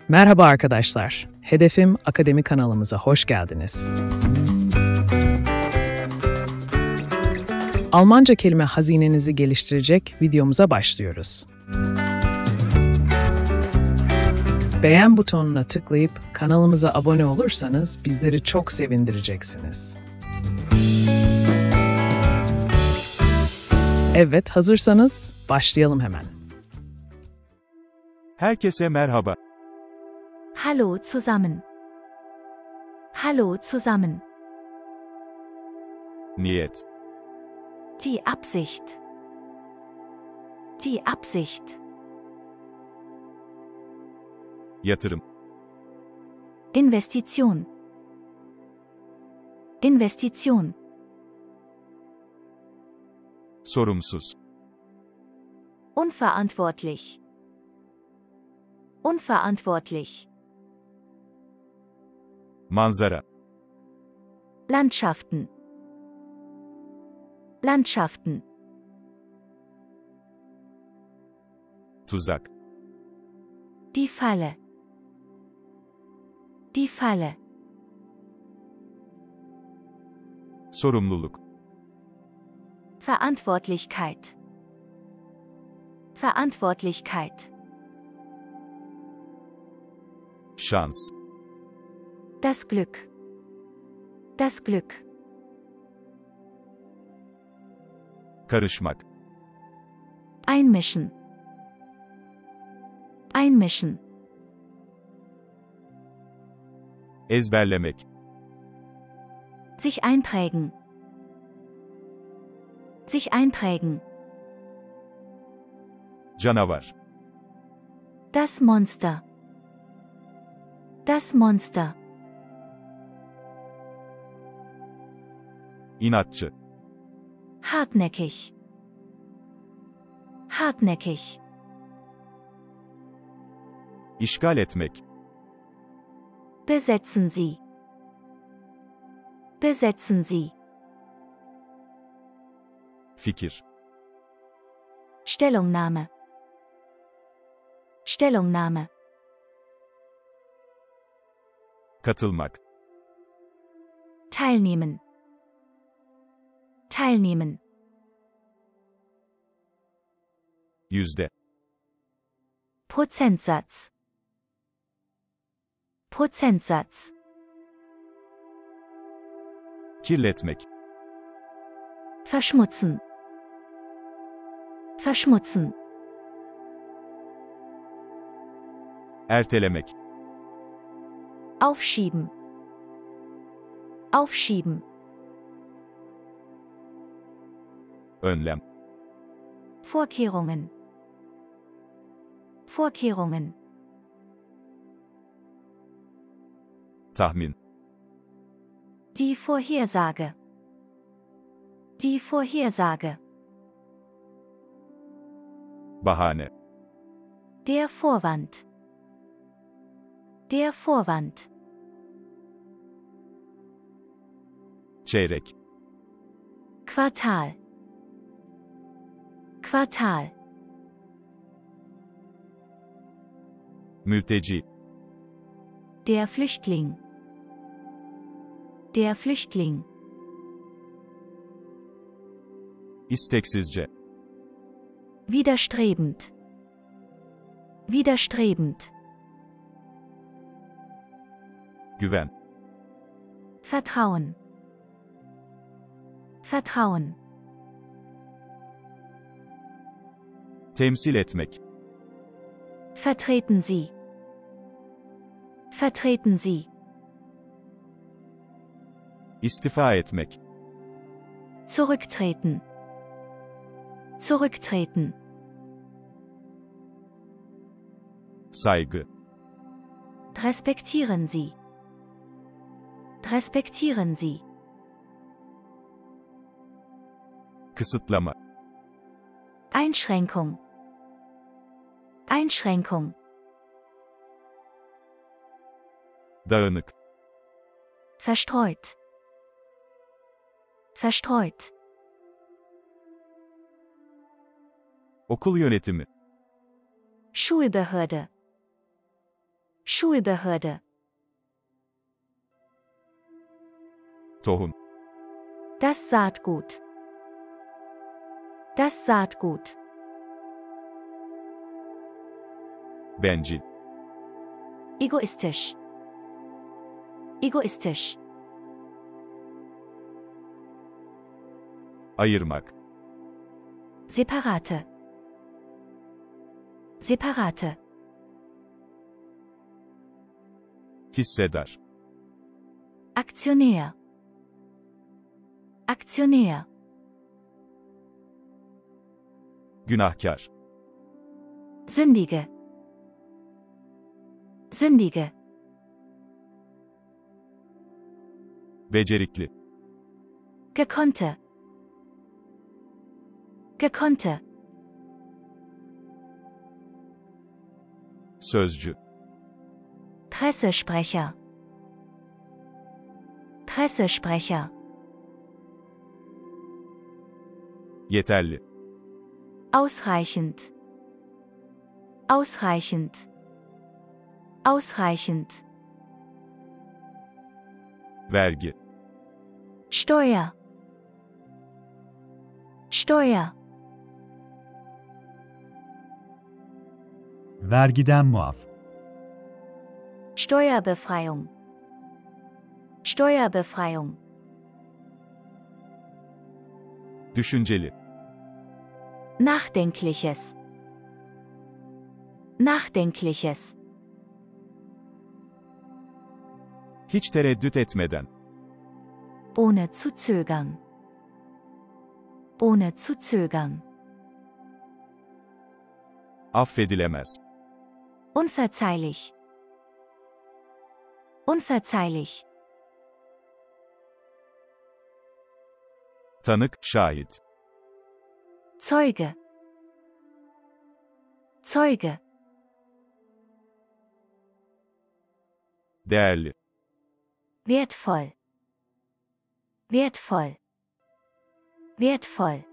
Merhaba arkadaşlar. Hedefim Akademi kanalımıza hoş geldiniz. Almanca kelime hazinenizi geliştirecek videomuza başlıyoruz. Beğen butonuna tıklayıp kanalımıza abone olursanız bizleri çok sevindireceksiniz. Evet, hazırsanız başlayalım hemen. Herkese merhaba. Hallo zusammen. Hallo zusammen. Niyet, Die Absicht. Die Absicht. yatırım, Investition. Investition. sorumsuz, Unverantwortlich. Unverantwortlich. manzara, Landschaften. Landschaften. tuzak, Die Falle. Die Falle. sorumluluk, Verantwortlichkeit. Verantwortlichkeit. şans, Das Glück. Das Glück. karışmak, Einmischen. Einmischen. ezberlemek, Sich einprägen. Sich einprägen. canavar, Das Monster. Das Monster. inatçı, Hartnäckig. Hartnäckig. işgal etmek, Besetzen Sie. Besetzen Sie. fikir, Stellungnahme. Stellungnahme. katılmak, Teilnehmen. Teilnehmen. yüzde, Prozentsatz. Prozentsatz. kirletmek, Verschmutzen. Verschmutzen. ertelemek, Aufschieben. Aufschieben. önlem, Vorkehrungen. Vorkehrungen. tahmin, Die Vorhersage. Die Vorhersage. bahane, Der Vorwand. Der Vorwand. çeyrek, Quartal. Quartal. mülteci, Der Flüchtling. Der Flüchtling. isteksizce, Widerstrebend. Widerstrebend. güven, Vertrauen. Vertrauen. temsil etmek, Vertreten Sie. Vertreten Sie. istifa etmek, Zurücktreten. Zurücktreten. saygı, Respektieren Sie. Respektieren Sie. kısıtlama, Einschränkung. Einschränkung. dağınık, Verstreut. Verstreut. Okul yönetimi, Schulbehörde. Schulbehörde. Tohum. Das Saatgut. Das Saatgut. Bencil. Egoistisch. Egoistisch. Ayırmak. Separate. Separate. Hisseder. Aktionär. Aktionär. Günahkar. Sündige. Sündige. Becerikli. Gekonnte. Gekonnte. Sözcü. Pressesprecher. Pressesprecher. Yeterli. Ausreichend. Ausreichend. Ausreichend. Vergi. Steuer. Steuer. Vergiden muaf. Steuerbefreiung. Steuerbefreiung. Düşünceli. Nachdenkliches. Nachdenkliches. Hiç tereddüt etmeden. Ohne zu zögern. Ohne zu zögern. Affedilemez. Unverzeihlich. Unverzeihlich. Tanık, şahit. Zeuge. Zeuge. Değerli. Wertvoll. Wertvoll. Wertvoll.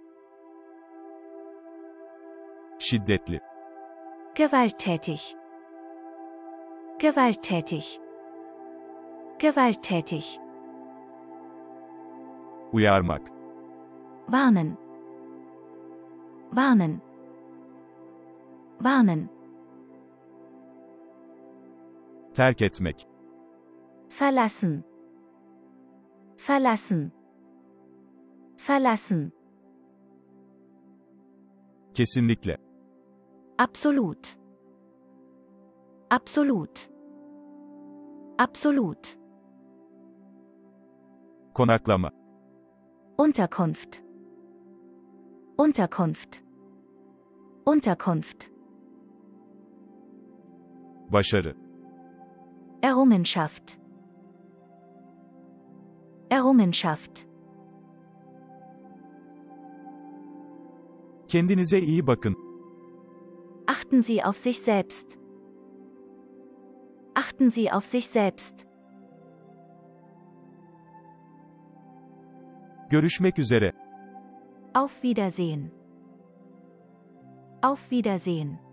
Şiddetli. Gewalttätig. Gewalttätig. Gewalttätig. Uyarmak. Warnen. Warnen. Warnen. Terk etmek. Verlassen. Verlassen. Verlassen. Kesinlikle. Absolut. Absolut. Absolut. Konaklama. Unterkunft. Unterkunft. Unterkunft. Başarı. Errungenschaft. Errungenschaft. Kendinize iyi bakın. Achten Sie auf sich selbst. Achten Sie auf sich selbst. Görüşmek üzere. Auf Wiedersehen. Auf Wiedersehen.